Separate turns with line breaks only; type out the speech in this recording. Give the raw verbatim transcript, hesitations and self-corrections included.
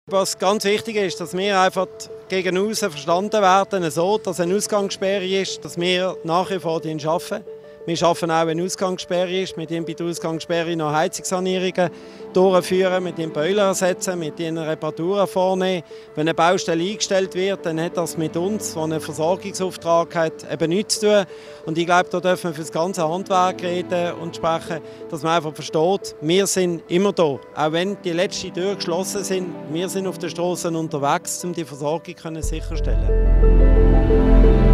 Was ganz wichtig ist, dass wir einfach gegen außen verstanden werden, so, dass eine Ausgangssperre ist, dass wir nach wie vor arbeiten. Wir arbeiten auch, wenn eine Ausgangssperre ist, mit ihm bei der Ausgangssperre noch Heizungssanierungen durchführen, mit ihm Boiler ersetzen, mit ihnen Reparaturen vornehmen. Wenn eine Baustelle eingestellt wird, dann hat das mit uns, der einen Versorgungsauftrag hat, eben nichts zu tun. Und ich glaube, da dürfen wir für das ganze Handwerk reden und sprechen, dass man einfach versteht, wir sind immer da. Auch wenn die letzten Türen geschlossen sind, wir sind auf den Strassen unterwegs, um die Versorgung sicherzustellen.